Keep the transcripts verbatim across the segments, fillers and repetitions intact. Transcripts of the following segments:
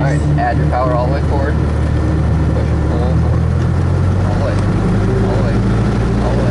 Alright, add your power all the way forward. Push and pull forward. All the way. All the way. All the way.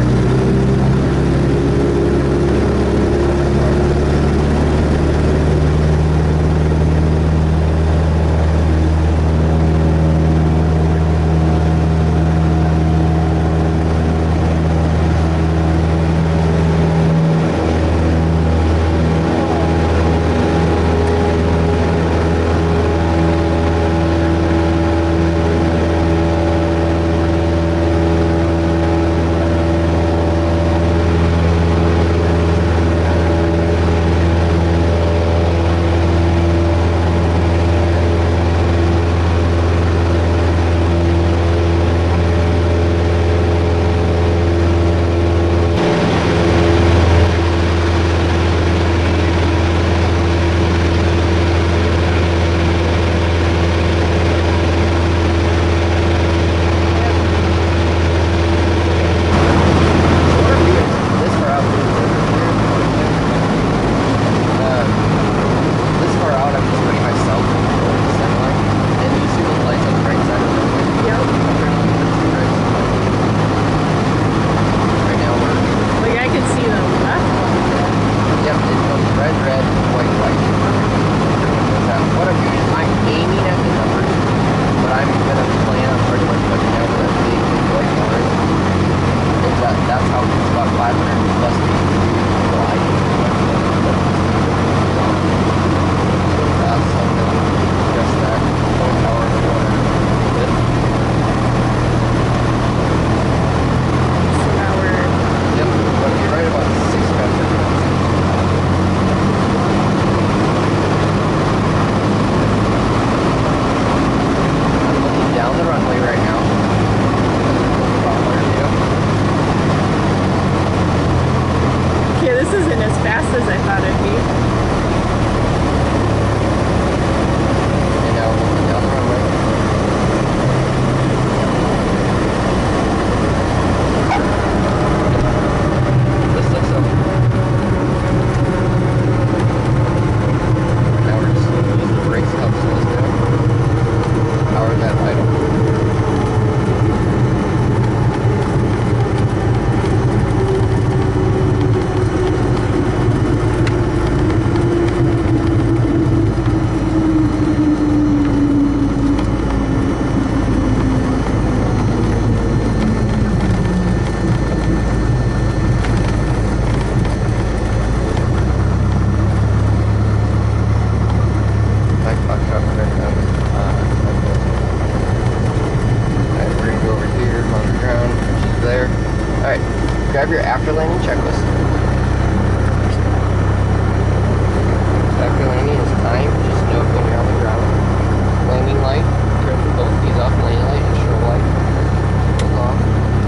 Grab your after landing checklist. After landing is time, just note when you're on the ground. Landing light, turn both keys off, landing light and strobe light. Goes off.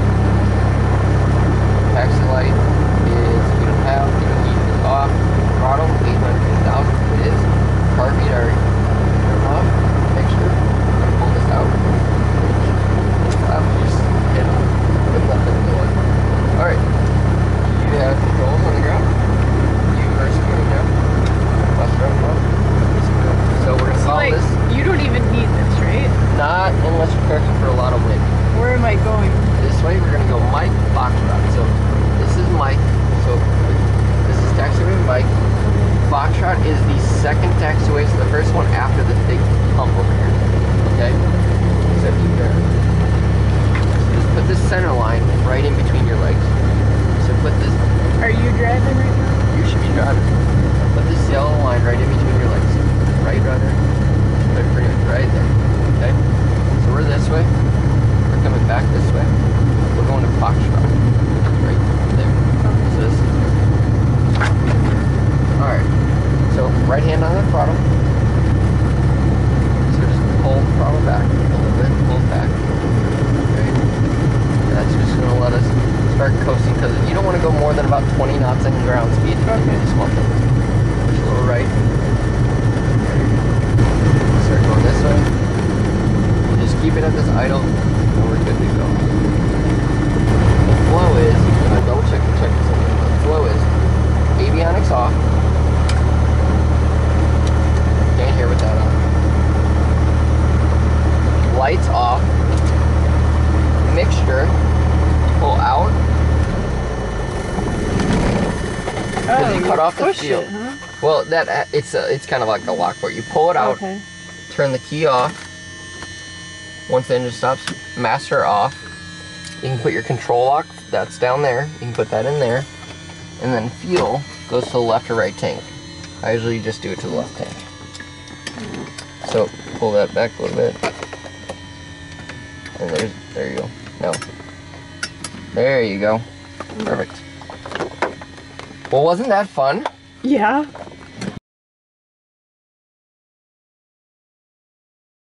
Taxi light is speed and pound, heat is off. Throttle, eight hundred to one thousand, it is. Car feet are turned off. Make sure you pull this out. Up, just hit it with nothing going. Alright, you have controls on the ground. You are steering now. Left, right, left. So we're going to so follow like, this. You don't even need this, right? Not unless you're correcting for a lot of wind. Where am I going? This way, we're going to go Mike, Foxtrot. So this is Mike. So this is taxiway Mike. Foxtrot is the second taxiway, so the first one after the big hump over here. Okay? So keep there. Put this center line right in between your legs. So put this... Are you driving right now? You should be driving. Put this yellow line right in between your legs. Right rudder. Put it pretty much right there. Okay? So we're this way. We're coming back this way. We're going to Foxtrot. Right there. So this is... Alright. So right hand on the throttle. So just pull the throttle back a little bit. Pull it back. That's just going to let us start coasting because you don't want to go more than about twenty knots in ground speed. Okay. Just want to push a little right. Start going this way. You just keep it at this idle and we're good to go. The flow is, uh, double check and check this out. The flow is avionics off. Can't hear with that on. lights off, mixture, pull out. Oh, you you cut off the push seal. it, huh? Well, that uh, it's a, it's kind of like a lockboard. You pull it out, Okay. turn the key off. Once the engine stops, master off. You can put your control lock, that's down there. You can put that in there. And then fuel goes to the left or right tank. I usually just do it to the left tank. So pull that back a little bit. And there's, there you go. No. There you go. Perfect. Well, wasn't that fun? Yeah.